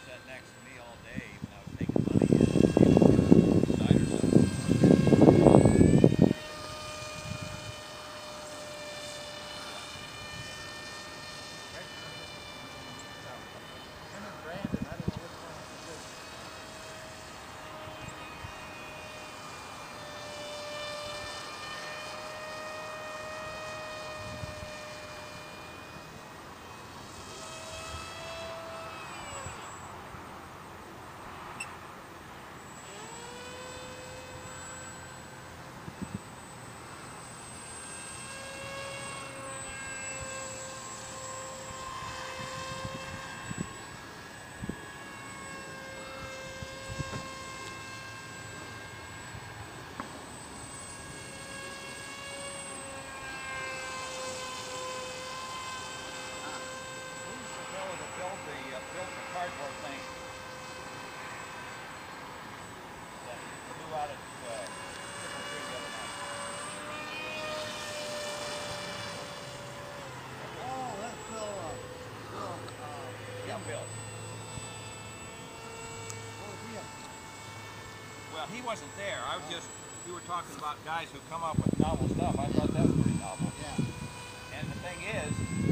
sat next to me all day when I was taking money in. Him and Brandon, I don't know which one is good. Who's the fellow that built the cardboard thing that flew out at Triple Tree the other night? Oh, that's Bill, Young Bill. what was he up to? Well, he wasn't there. I was just, you were talking about guys who come up with novel stuff. I thought that was pretty novel. Yeah. And the thing is,